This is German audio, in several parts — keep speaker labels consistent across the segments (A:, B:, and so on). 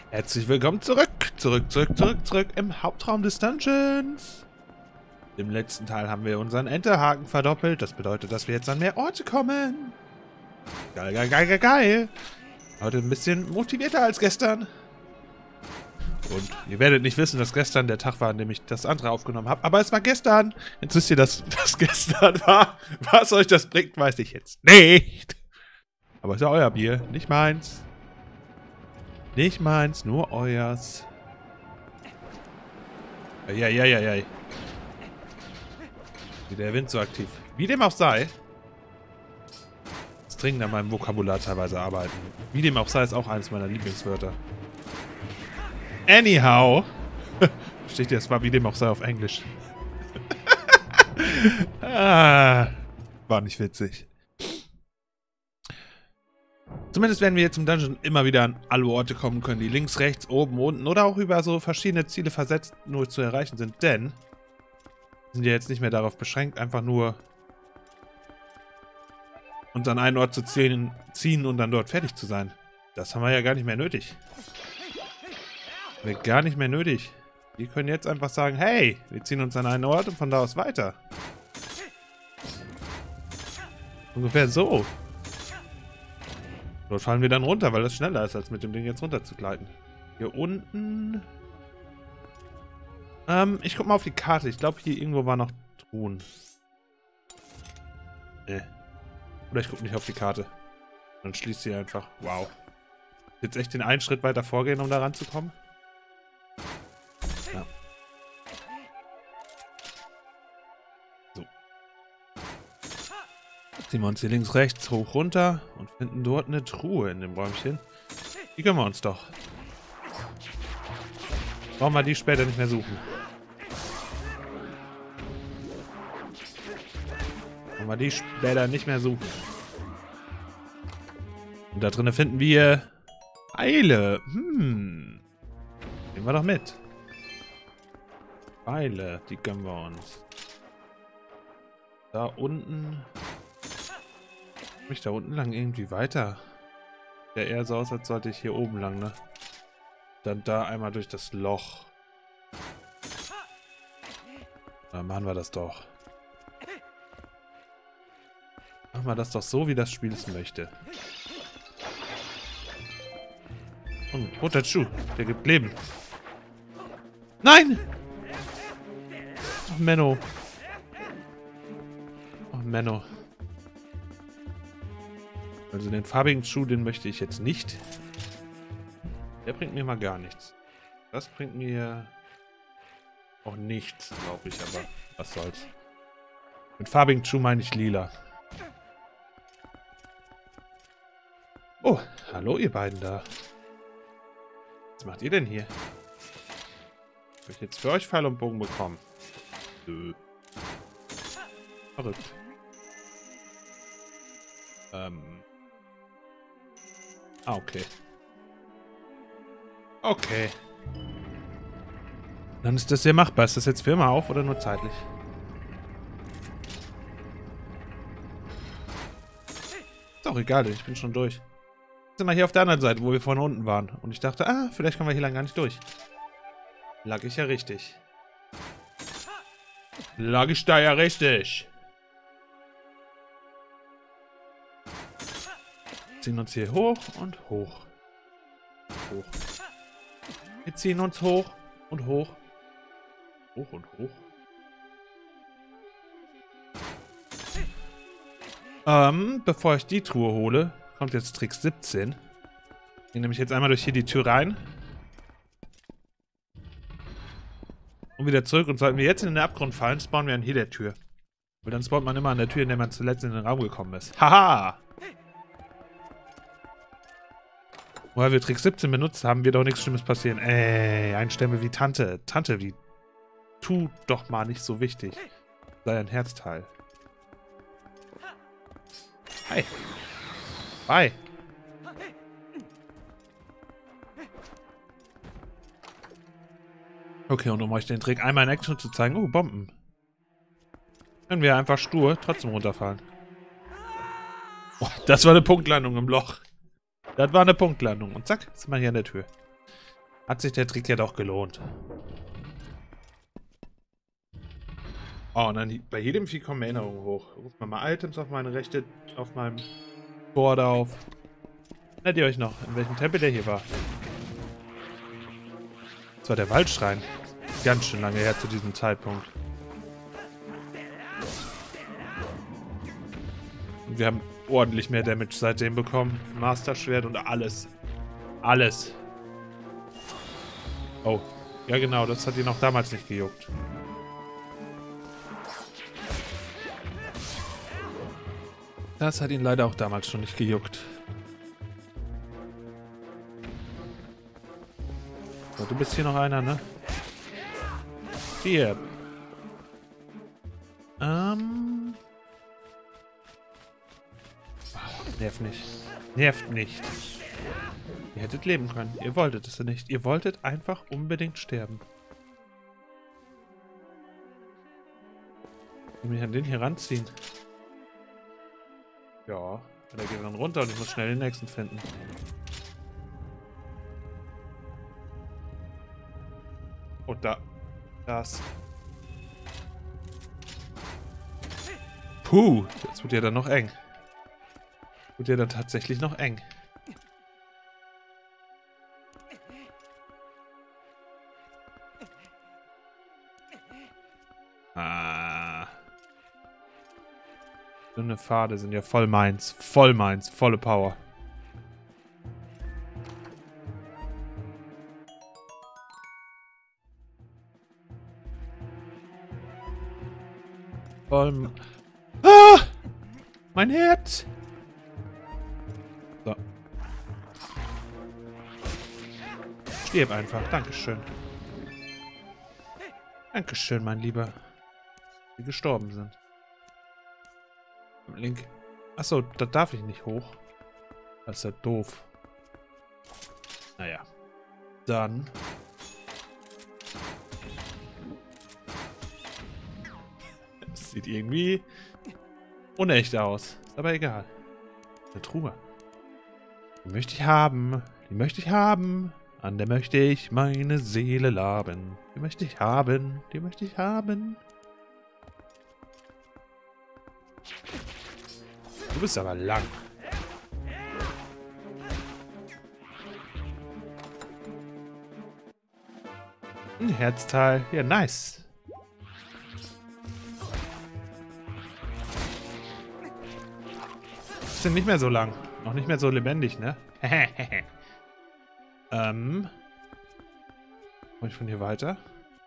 A: Herzlich willkommen zurück im Hauptraum des Dungeons. Im letzten Teil haben wir unseren Enterhaken verdoppelt. Das bedeutet, dass wir jetzt an mehr Orte kommen. Geil. Heute ein bisschen motivierter als gestern. Und ihr werdet nicht wissen, dass gestern der Tag war, an dem ich das andere aufgenommen habe. Aber es war gestern. Jetzt wisst ihr, dass das gestern war. Was euch das bringt, weiß ich jetzt nicht. Aber es ist ja euer Bier, nicht meins. Nicht meins, nur euers. Ja. Wie der Wind so aktiv. Wie dem auch sei. Das Dringend an meinem Vokabular teilweise arbeiten. Wie dem auch sei, ist auch eines meiner Lieblingswörter. Anyhow. Steht jetzt mal wie dem auch sei auf Englisch. War nicht witzig. Zumindest werden wir jetzt im Dungeon immer wieder an alle Orte kommen können, die links, rechts, oben, unten oder auch über so verschiedene Ziele versetzt nur zu erreichen sind. Denn wir sind ja jetzt nicht mehr darauf beschränkt, einfach nur uns an einen Ort zu ziehen und dann dort fertig zu sein. Das haben wir ja gar nicht mehr nötig. Gar nicht mehr nötig. Wir können jetzt einfach sagen, hey, wir ziehen uns an einen Ort und von da aus weiter. Ungefähr so. Dort fallen wir dann runter, weil das schneller ist, als mit dem Ding jetzt runter zu gleiten. Hier unten. Ich guck mal auf die Karte. Ich glaube, hier irgendwo war noch Truhen. Oder ich gucke nicht auf die Karte. Dann schließt sie einfach. Wow. Jetzt echt den einen Schritt weiter vorgehen, um da ranzukommen? Ja. So. Ziehen wir uns hier links, rechts, hoch, runter und finden dort eine Truhe in dem Räumchen. Die können wir uns doch. Brauchen wir die später nicht mehr suchen. Brauchen wir die später nicht mehr suchen. Und da drinnen finden wir Pfeile. Nehmen wir doch mit. Pfeile, die gönnen wir uns. Da unten. Mich da unten lang irgendwie weiter. Ja, eher so aus, als sollte ich hier oben lang, ne? Dann da einmal durch das Loch. Dann machen wir das doch. Machen wir das doch so, wie das Spiel es möchte. Und roter Schuh, der gibt Leben. Nein! Ach, Menno. Ach, Menno. Also den farbigen Schuh, den möchte ich jetzt nicht. Der bringt mir mal gar nichts. Das bringt mir auch nichts, glaube ich, aber was soll's. Mit farbigen Schuh meine ich lila. Oh, hallo ihr beiden da. Was macht ihr denn hier? Habe ich jetzt für euch Pfeil und Bogen bekommen? Nö. Verrückt. Okay. Okay. Dann ist das ja machbar. Ist das jetzt für immer auf oder nur zeitlich? Ist auch egal, ich bin schon durch. Jetzt sind wir hier auf der anderen Seite, wo wir vorhin unten waren. Und ich dachte, vielleicht kommen wir hier lang gar nicht durch. Lag ich ja richtig. Lag ich da ja richtig. Ziehen uns hier hoch und hoch. Hoch. Wir ziehen uns hoch und hoch. Hoch und hoch. Bevor ich die Truhe hole, kommt jetzt Trick 17. Ich gehe nämlich jetzt einmal durch hier die Tür rein. Und wieder zurück. Und sollten wir jetzt in den Abgrund fallen, spawnen wir an hier der Tür. Weil dann spawnt man immer an der Tür, in der man zuletzt in den Raum gekommen ist. Haha! Weil wir Trick 17 benutzt haben, wird doch nichts Schlimmes passieren. Ein Stempel wie Tante. Tante, wie... Tu doch mal nicht so wichtig. Sei ein Herzteil. Hi. Bye. Okay, und um euch den Trick einmal in Action zu zeigen... Oh, Bomben. Können wir einfach stur trotzdem runterfallen. Oh, das war eine Punktlandung im Loch. Das war eine Punktlandung. Und zack, sind wir hier an der Tür. Hat sich der Trick ja doch gelohnt. Oh, und dann bei jedem Vieh kommen Erinnerungen hoch. Ruft mal Items auf meine rechte, auf meinem Board auf. Erinnert ihr euch noch, in welchem Tempel der hier war? Das war der Waldschrein. Ganz schön lange her zu diesem Zeitpunkt. Und wir haben ordentlich mehr Damage seitdem bekommen. Master-Schwert und alles. Alles. Oh, ja genau, das hat ihn auch damals nicht gejuckt. Das hat ihn leider auch damals schon nicht gejuckt. So, du bist hier noch einer, ne? Stirb. Nervt nicht. Nervt nicht. Ihr hättet leben können. Ihr wolltet es nicht. Ihr wolltet einfach unbedingt sterben. Ich will mich an den hier ranziehen. Ja. Der geht dann runter und ich muss schnell den nächsten finden. Und da. Das. Puh. Jetzt wird ja dann noch eng. Wird ja dann tatsächlich noch eng. Ah. Dünne Pfade sind ja voll meins. Voll meins. Volle Power. Voll. Ah! Mein Herz! So. Stirb einfach. Dankeschön. Dankeschön, mein Lieber. Die gestorben sind. Link. Achso, da darf ich nicht hoch. Das ist ja doof. Naja. Dann. Das sieht irgendwie unecht aus. Ist aber egal. Eine Truhe. Die möchte ich haben. Die möchte ich haben. An der möchte ich meine Seele laben. Die möchte ich haben. Die möchte ich haben. Du bist aber lang. Ein Herzteil. Ja, nice. Sind nicht mehr so lang. Noch nicht mehr so lebendig, ne? Komme ich von hier weiter?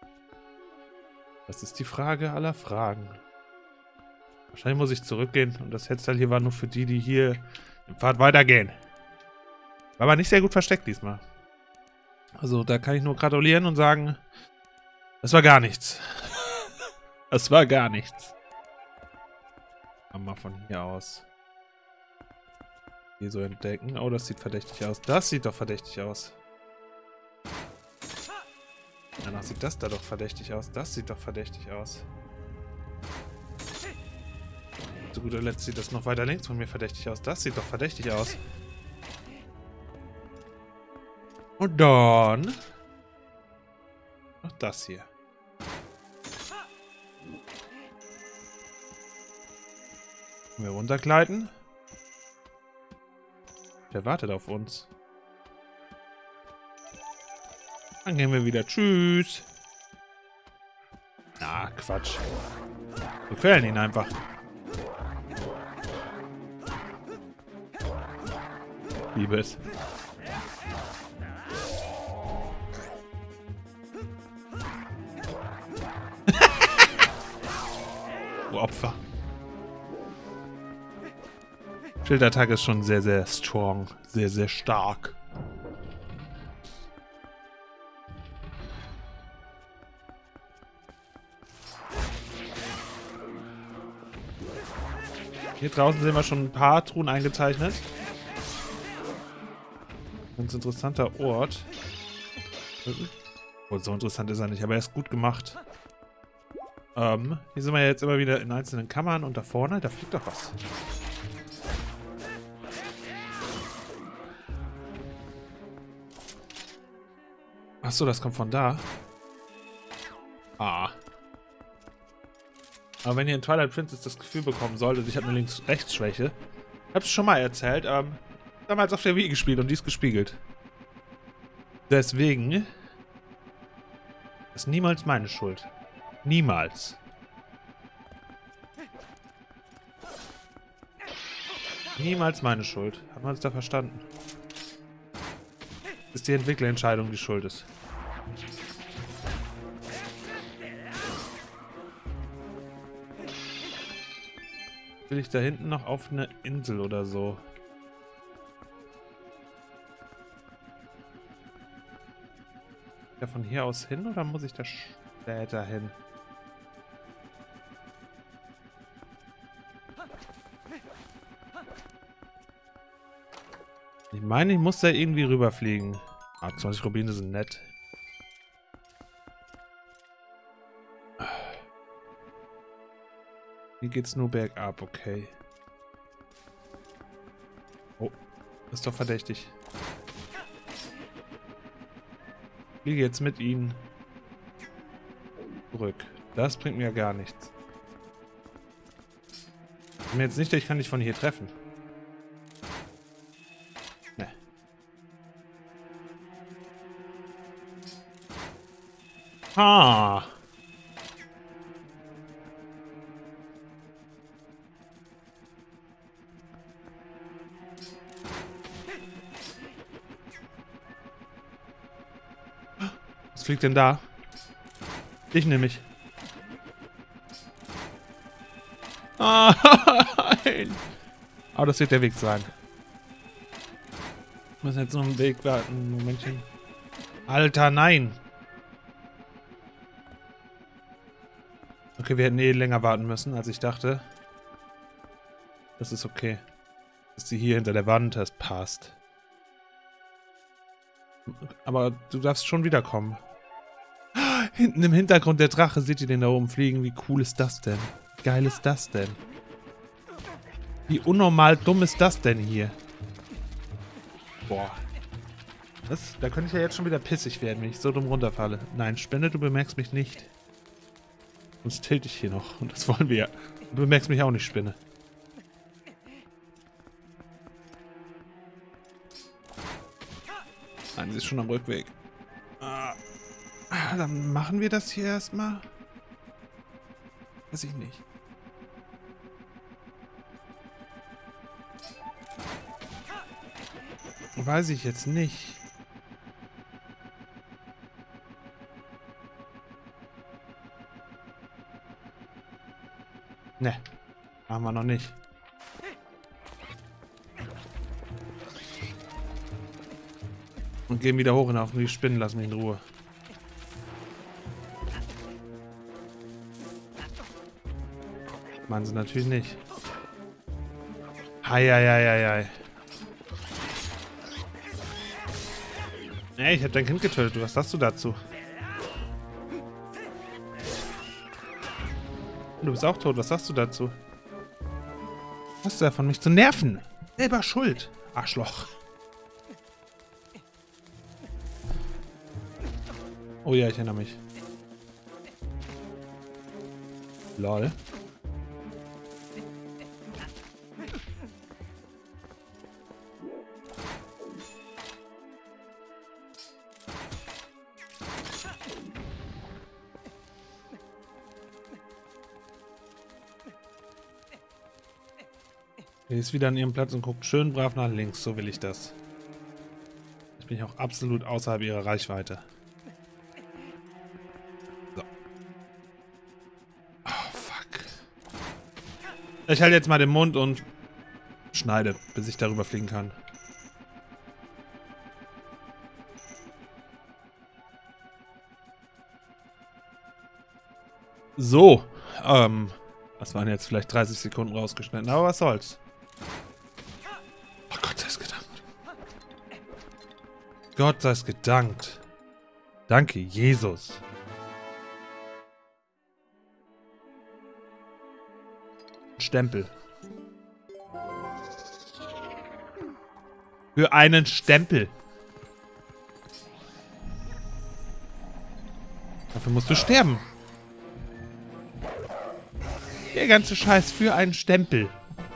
A: Das ist die Frage aller Fragen. Wahrscheinlich muss ich zurückgehen und das Herzteil hier war nur für die, die hier im Pfad weitergehen. War aber nicht sehr gut versteckt diesmal. Also da kann ich nur gratulieren und sagen, das war gar nichts. Das war gar nichts. Mal von hier aus. Hier so entdecken. Oh, das sieht verdächtig aus. Das sieht doch verdächtig aus. Danach sieht das da doch verdächtig aus. Das sieht doch verdächtig aus. Zu guter Letzt sieht das noch weiter links von mir verdächtig aus. Das sieht doch verdächtig aus. Und dann noch das hier. Können wir runtergleiten? Der wartet auf uns. Dann gehen wir wieder. Tschüss. Na, Quatsch. Wir quälen ihn einfach. Liebe es. Oh, Opfer. Schildattacke ist schon sehr, sehr strong. Sehr, sehr stark. Hier draußen sehen wir schon ein paar Truhen eingezeichnet. Ganz interessanter Ort. Oh, so interessant ist er nicht, aber er ist gut gemacht. Hier sind wir jetzt immer wieder in einzelnen Kammern und da vorne, da fliegt doch was. Achso, das kommt von da. Ah. Aber wenn ihr in Twilight Princess das Gefühl bekommen solltet, ich habe eine Links-Rechts-Schwäche. Ich hab's schon mal erzählt, damals auf der Wii gespielt und die ist gespiegelt. Deswegen ist niemals meine Schuld. Niemals. Niemals meine Schuld. Haben wir uns da verstanden? Ist die Entwicklerentscheidung, die schuld ist. Will ich da hinten noch auf eine Insel oder so? Ja, von hier aus hin oder muss ich da später hin? Ich meine, ich muss da irgendwie rüberfliegen. Ah, 20 Rubine sind nett. Hier geht's nur bergab, okay. Oh, ist doch verdächtig. Ich fliege jetzt mit ihnen zurück. Das bringt mir gar nichts. Ich bin mir jetzt nicht, ich kann dich von hier treffen. Ne. Ah. Was fliegt denn da? Ich nämlich. Ah, nein. Aber das wird der Weg sein. Ich muss jetzt noch einen Weg warten. Momentchen. Alter, nein. Okay, wir hätten eh länger warten müssen, als ich dachte. Das ist okay. Dass sie hier hinter der Wand das passt. Aber du darfst schon wiederkommen. Hinten im Hintergrund der Drache, seht ihr den da oben fliegen? Wie cool ist das denn? Wie geil ist das denn? Wie unnormal dumm ist das denn hier? Boah. Was? Da könnte ich ja jetzt schon wieder pissig werden, wenn ich so dumm runterfalle. Nein, Spinne, du bemerkst mich nicht. Sonst tilt ich hier noch. Und das wollen wir ja. Du bemerkst mich auch nicht, Spinne. Nein, sie ist schon am Rückweg. Dann machen wir das hier erstmal. Weiß ich nicht. Weiß ich jetzt nicht. Ne, machen wir noch nicht. Und gehen wieder hoch hinauf und die Spinnen lassen mich in Ruhe. Meinen sie natürlich nicht. Heieieiei. Ey, ich hab dein Kind getötet. Was sagst du dazu? Du bist auch tot. Was sagst du dazu? Was ist davon, mich zu nerven? Selber schuld. Arschloch. Oh ja, ich erinnere mich. Lol. Sie ist wieder an ihrem Platz und guckt schön brav nach links. So will ich das. Ich bin auch absolut außerhalb ihrer Reichweite. So. Oh, fuck. Ich halte jetzt mal den Mund und schneide, bis ich darüber fliegen kann. So. Das waren jetzt vielleicht 30 Sekunden rausgeschnitten, aber was soll's. Oh Gott sei es gedankt. Gott sei es gedankt. Danke, Jesus. Stempel. Für einen Stempel. Dafür musst du sterben. Der ganze Scheiß für einen Stempel.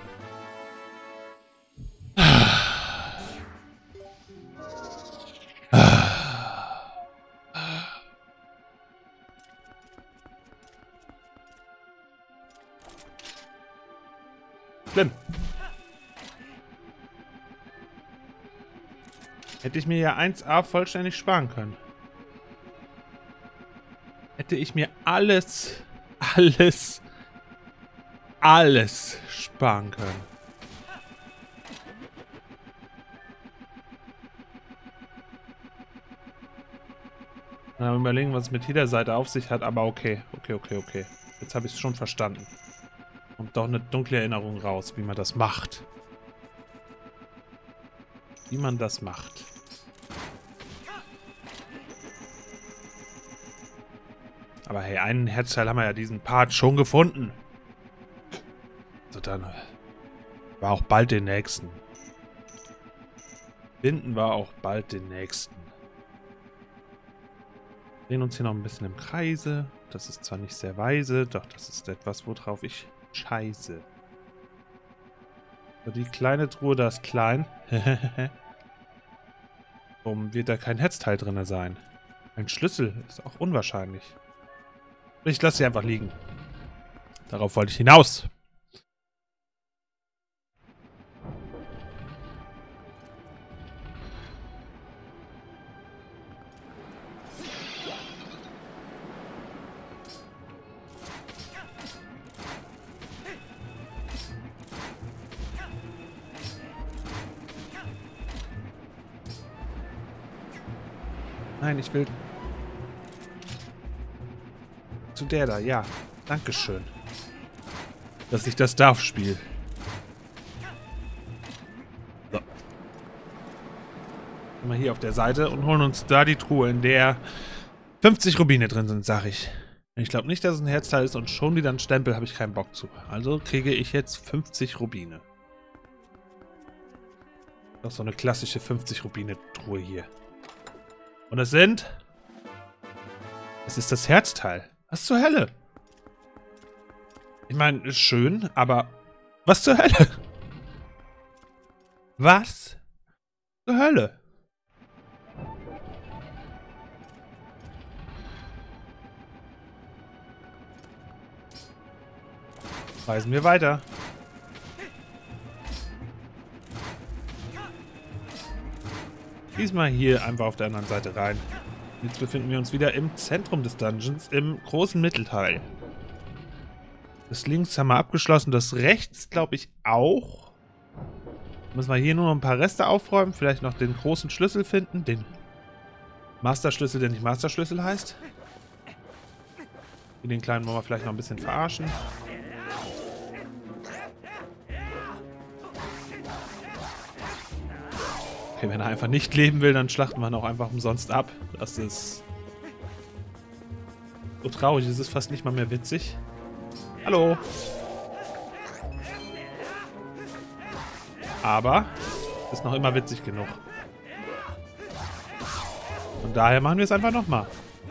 A: Schlimm. Hätte ich mir ja 1A vollständig sparen können. Hätte ich mir alles sparen können. Mal überlegen, was es mit jeder Seite auf sich hat, aber okay. Okay. Jetzt habe ich es schon verstanden. Kommt doch eine dunkle Erinnerung raus, wie man das macht. Wie man das macht. Aber hey, einen Herzteil haben wir ja diesen Part schon gefunden. So, dann war auch bald den nächsten. Finden wir auch bald den nächsten. Wir drehen uns hier noch ein bisschen im Kreise. Das ist zwar nicht sehr weise, doch das ist etwas, worauf ich scheiße. So, die kleine Truhe, da ist klein. Warum wird da kein Herzteil drin sein? Ein Schlüssel ist auch unwahrscheinlich. Ich lasse sie einfach liegen. Darauf wollte ich hinaus. Nein, ich will... Zu der da, ja. Dankeschön. Dass ich das darf, Spiel. So. Sind wir hier auf der Seite und holen uns da die Truhe, in der 50 Rubine drin sind, sag ich. Ich glaube nicht, dass es ein Herzteil ist und schon wieder ein Stempel habe ich keinen Bock zu. Also kriege ich jetzt 50 Rubine. Das ist so eine klassische 50 Rubine Truhe hier. Und es sind... Es ist das Herzteil. Was zur Hölle? Ich meine, ist schön, aber... Was zur Hölle? Was zur Hölle? Reisen wir weiter. Diesmal hier einfach auf der anderen Seite rein. Jetzt befinden wir uns wieder im Zentrum des Dungeons, im großen Mittelteil. Das links haben wir abgeschlossen, das rechts glaube ich auch. Müssen wir hier nur noch ein paar Reste aufräumen, vielleicht noch den großen Schlüssel finden, den Masterschlüssel, der nicht Masterschlüssel heißt. Den kleinen wollen wir vielleicht noch ein bisschen verarschen. Okay, wenn er einfach nicht leben will, dann schlachten wir ihn auch einfach umsonst ab. Das ist so traurig, es ist fast nicht mal mehr witzig. Hallo. Aber es ist noch immer witzig genug. Und daher machen wir es einfach nochmal.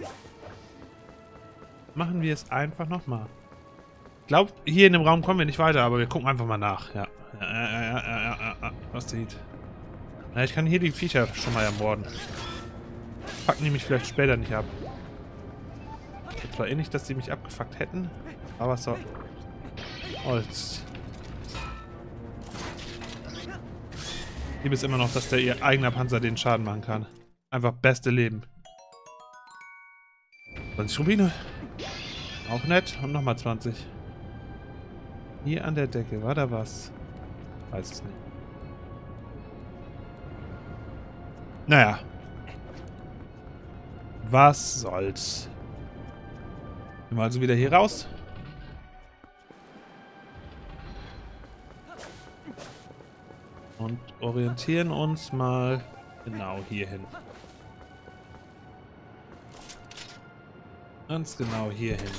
A: Machen wir es einfach nochmal. Ich glaube, hier in dem Raum kommen wir nicht weiter, aber wir gucken einfach mal nach. Ja. Was sieht? Na, ich kann hier die Viecher schon mal ermorden. Packen die mich vielleicht später nicht ab. Ich war eh nicht, dass die mich abgefuckt hätten. Aber so. Holz. Ich liebe es immer noch, dass der ihr eigener Panzer den Schaden machen kann. Einfach beste Leben. 20 Rubine. Auch nett. Und nochmal 20. Hier an der Decke. War da was? Weiß es nicht. Naja. Was soll's. Gehen wir also wieder hier raus. Und orientieren uns mal genau hier hin. Ganz genau hier hin.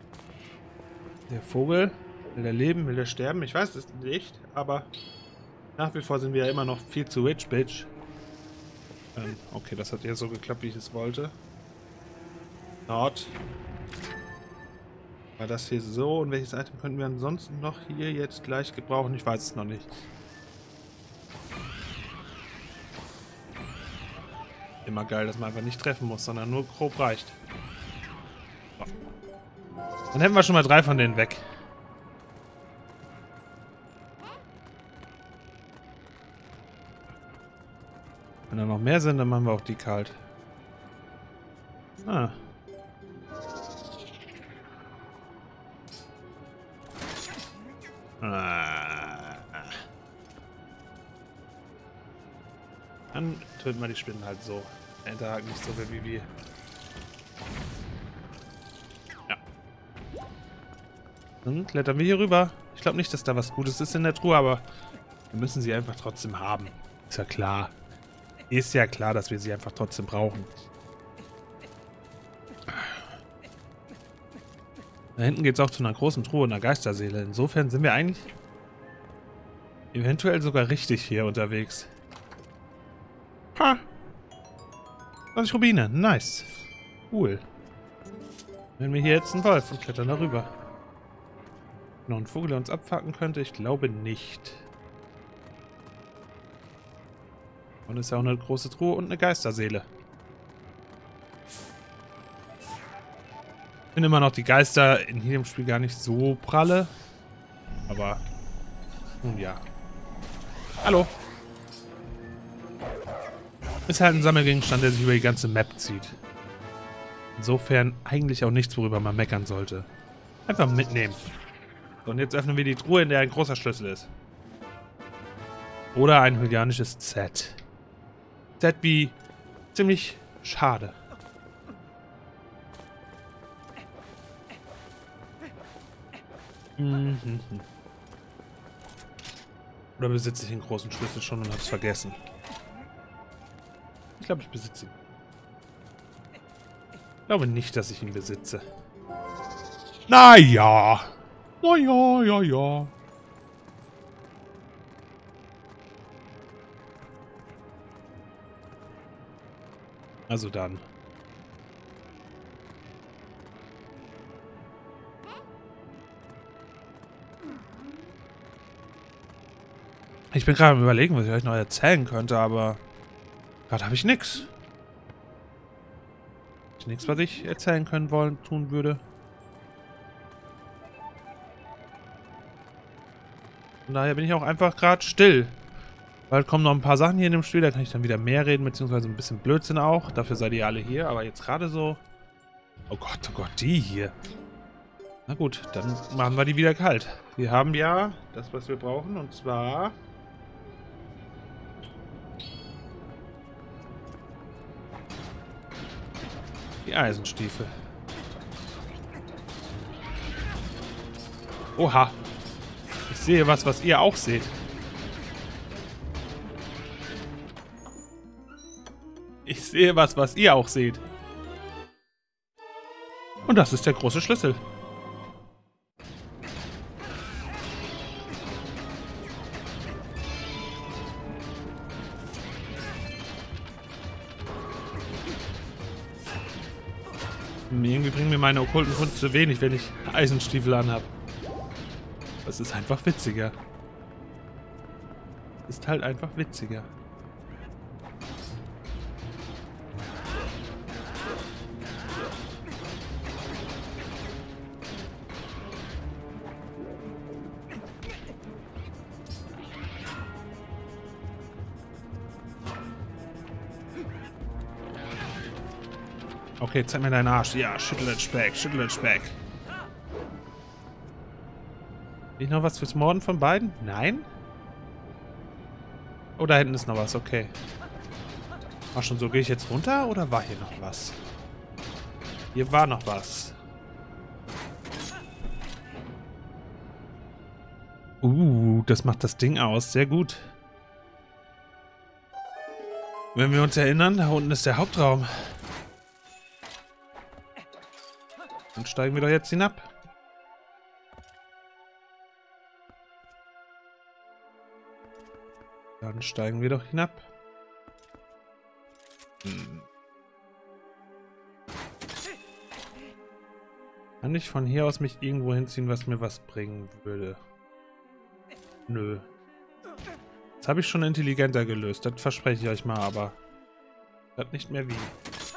A: Der Vogel, will er leben, will er sterben? Ich weiß es nicht, aber Nach wie vor sind wir ja immer noch viel zu rich, bitch. Okay, das hat eher so geklappt, wie ich es wollte. Not. War das hier so? Und welches Item könnten wir ansonsten noch hier jetzt gleich gebrauchen? Ich weiß es noch nicht. Immer geil, dass man einfach nicht treffen muss, sondern nur grob reicht. So. Dann hätten wir schon mal 3 von denen weg. Wenn da noch mehr sind, dann machen wir auch die kalt. Ah. Dann töten wir die Spinnen halt so. Der nicht so viel wie wir. Ja. Dann klettern wir hier rüber. Ich glaube nicht, dass da was Gutes ist in der Truhe, aber wir müssen sie einfach trotzdem haben. Ist ja klar. Ist ja klar, dass wir sie einfach trotzdem brauchen. Da hinten geht es auch zu einer großen Truhe, einer Geisterseele. Insofern sind wir eigentlich eventuell sogar richtig hier unterwegs. Ha! 20 Rubine, nice. Cool. Wenn wir hier jetzt einen Wolf und klettern darüber. Noch ein Vogel, der uns abfacken könnte? Ich glaube nicht. Und ist ja auch eine große Truhe und eine Geisterseele. Ich finde immer noch die Geister in jedem Spiel gar nicht so pralle. Aber, nun ja. Hallo. Ist halt ein Sammelgegenstand, der sich über die ganze Map zieht. Insofern eigentlich auch nichts, worüber man meckern sollte. Einfach mitnehmen. So, und jetzt öffnen wir die Truhe, in der ein großer Schlüssel ist. Oder ein hylianisches Z. Z wie ziemlich schade. Oder besitze ich den großen Schlüssel schon und habe es vergessen? Ich glaube, ich besitze ihn. Ich glaube nicht, dass ich ihn besitze. Naja. Naja, ja, ja. Also dann. Ich bin gerade am Überlegen, was ich euch noch erzählen könnte, aber gerade habe ich nichts. Nichts, was ich erzählen können wollen, tun würde. Von daher bin ich auch einfach gerade still. Bald kommen noch ein paar Sachen hier in dem Spiel, da kann ich dann wieder mehr reden, beziehungsweise ein bisschen Blödsinn auch. Dafür seid ihr alle hier, aber jetzt gerade so... Oh Gott, die hier. Na gut, dann machen wir die wieder kalt. Wir haben ja das, was wir brauchen, und zwar... die Eisenstiefel. Oha. Ich sehe was ihr auch seht. Ich sehe was ihr auch seht. Und das ist der große Schlüssel. Irgendwie bringen mir meine okkulten Funde zu wenig, wenn ich Eisenstiefel anhab. Das ist einfach witziger. Ist halt einfach witziger. Okay, zeig mir deinen Arsch. Ja, schüttel den Speck, schüttel den Speck. Nicht noch was fürs Morden von beiden? Nein? Oh, da hinten ist noch was, okay. War schon so, gehe ich jetzt runter oder war hier noch was? Hier war noch was. Das macht das Ding aus. Sehr gut. Wenn wir uns erinnern, da unten ist der Hauptraum. Dann steigen wir doch jetzt hinab. Dann steigen wir doch hinab. Kann ich von hier aus mich irgendwo hinziehen, was mir was bringen würde? Nö. Das habe ich schon intelligenter gelöst. Das verspreche ich euch mal, aber das nicht mehr wie.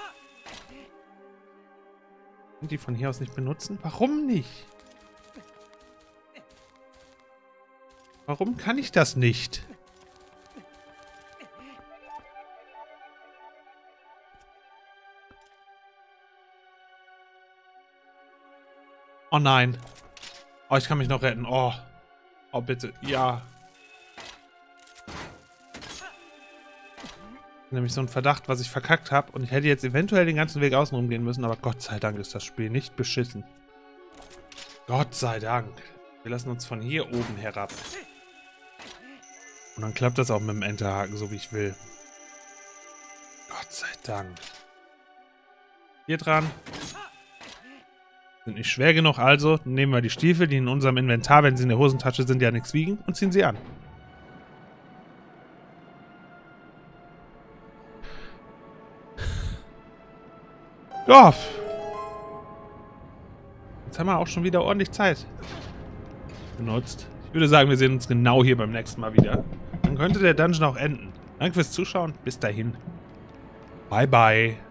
A: Können die von hier aus nicht benutzen? Warum nicht? Warum kann ich das nicht? Oh nein. Oh, ich kann mich noch retten. Oh. Oh, bitte. Ja. Nämlich so ein Verdacht, was ich verkackt habe. Und ich hätte jetzt eventuell den ganzen Weg außen rumgehen müssen. Aber Gott sei Dank ist das Spiel nicht beschissen. Gott sei Dank. Wir lassen uns von hier oben herab. Und dann klappt das auch mit dem Enterhaken, so wie ich will. Gott sei Dank. Hier dran. Sind nicht schwer genug, also nehmen wir die Stiefel, die in unserem Inventar, wenn sie in der Hosentasche sind, ja nichts wiegen, und ziehen sie an. Ja. Jetzt haben wir auch schon wieder ordentlich Zeit benutzt. Ich würde sagen, wir sehen uns genau hier beim nächsten Mal wieder. Dann könnte der Dungeon auch enden. Danke fürs Zuschauen. Bis dahin. Bye, bye.